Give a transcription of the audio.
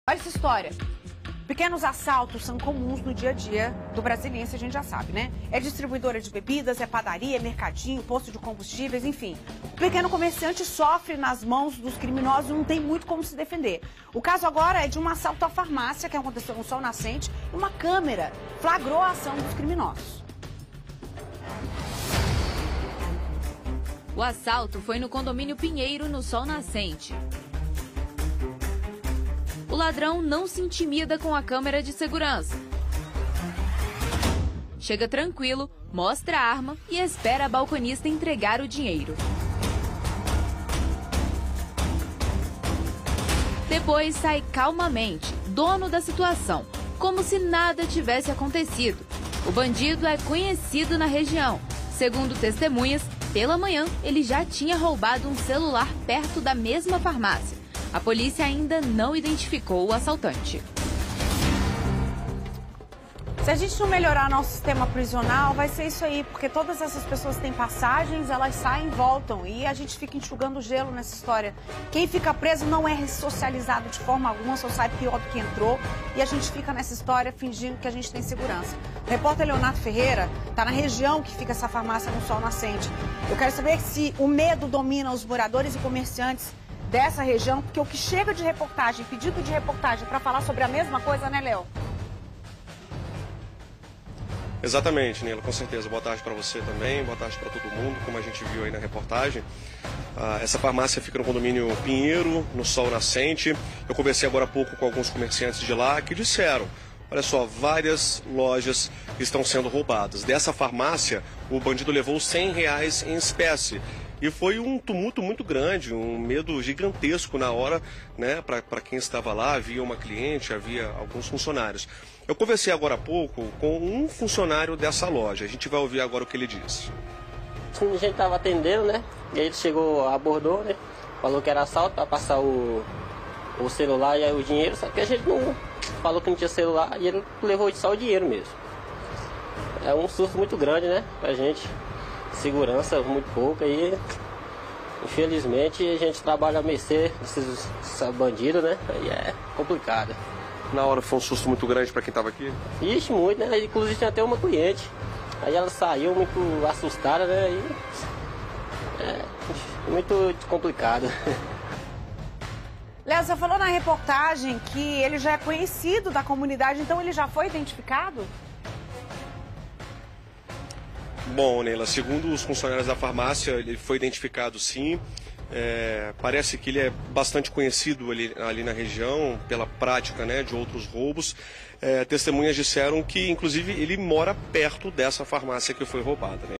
Olha essa história. Pequenos assaltos são comuns no dia a dia do brasiliense, a gente já sabe, né? É distribuidora de bebidas, é padaria, é mercadinho, posto de combustíveis, enfim. O pequeno comerciante sofre nas mãos dos criminosos e não tem muito como se defender. O caso agora é de um assalto à farmácia que aconteceu no Sol Nascente e uma câmera flagrou a ação dos criminosos. O assalto foi no condomínio Pinheiro, no Sol Nascente. O ladrão não se intimida com a câmera de segurança. Chega tranquilo, mostra a arma e espera a balconista entregar o dinheiro. Depois sai calmamente, dono da situação, como se nada tivesse acontecido. O bandido é conhecido na região. Segundo testemunhas, pela manhã ele já tinha roubado um celular perto da mesma farmácia. A polícia ainda não identificou o assaltante. Se a gente não melhorar nosso sistema prisional, vai ser isso aí, porque todas essas pessoas têm passagens, elas saem e voltam, e a gente fica enxugando gelo nessa história. Quem fica preso não é ressocializado de forma alguma, só sai pior do que entrou, e a gente fica nessa história fingindo que a gente tem segurança. O repórter Leonardo Ferreira está na região que fica essa farmácia no Sol Nascente. Eu quero saber se o medo domina os moradores e comerciantes dessa região, porque o que chega de reportagem, pedido de reportagem para falar sobre a mesma coisa, né, Léo? Exatamente, Neila, com certeza. Boa tarde para você também, boa tarde para todo mundo, como a gente viu aí na reportagem. Essa farmácia fica no condomínio Pinheiro, no Sol Nascente. Eu conversei agora há pouco com alguns comerciantes de lá que disseram, olha só, várias lojas estão sendo roubadas. Dessa farmácia, o bandido levou R$100 em espécie. E foi um tumulto muito grande, um medo gigantesco na hora, né, para quem estava lá. Havia uma cliente, havia alguns funcionários. Eu conversei agora há pouco com um funcionário dessa loja. A gente vai ouvir agora o que ele disse. A gente estava atendendo, né? E aí ele chegou, abordou, né? Falou que era assalto para passar o celular e aí o dinheiro. Só que a gente não falou que não tinha celular e ele levou só o dinheiro mesmo. É um susto muito grande, né? Pra gente. Segurança muito pouca e infelizmente a gente trabalha a mercê desses bandidos, né? Aí é complicado. Na hora foi um susto muito grande para quem estava aqui? Ixi, muito, né? Inclusive tinha até uma cliente. Aí ela saiu muito assustada, né? E é muito complicado. Léo, você falou na reportagem que ele já é conhecido da comunidade, então ele já foi identificado? Bom, Neila, segundo os funcionários da farmácia, ele foi identificado sim. Parece que ele é bastante conhecido ali na região pela prática, né, de outros roubos. Testemunhas disseram que, inclusive, ele mora perto dessa farmácia que foi roubada, né?